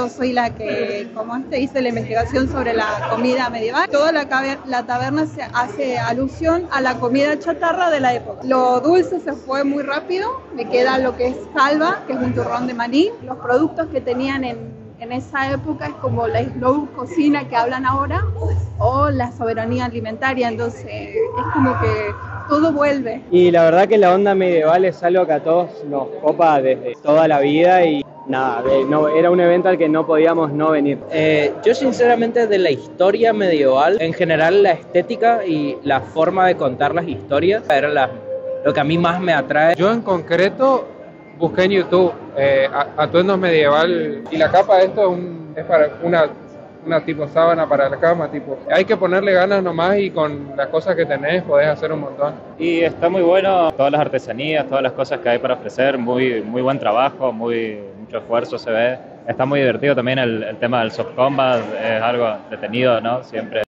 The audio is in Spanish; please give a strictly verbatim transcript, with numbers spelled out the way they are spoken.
Yo soy la que, como este, hice la investigación sobre la comida medieval. Toda la, la taberna se hace alusión a la comida chatarra de la época. Lo dulce se fue muy rápido, me queda lo que es calva, que es un turrón de maní. Los productos que tenían en en esa época es como la slow cocina que hablan ahora o la soberanía alimentaria, entonces es como que todo vuelve. Y la verdad que la onda medieval es algo que a todos nos copa desde toda la vida y nada, no, era un evento al que no podíamos no venir. Eh, yo sinceramente de la historia medieval, en general la estética y la forma de contar las historias era la, lo que a mí más me atrae. Yo en concreto busqué en YouTube eh, atuendos medieval y la capa de esto es, un, es para una, una tipo sábana para la cama, tipo. Hay que ponerle ganas nomás y con las cosas que tenés podés hacer un montón. Y está muy bueno, todas las artesanías, todas las cosas que hay para ofrecer, muy, muy buen trabajo, muy, mucho esfuerzo se ve. Está muy divertido también el, el tema del soft combat, es algo entretenido, ¿no? Siempre.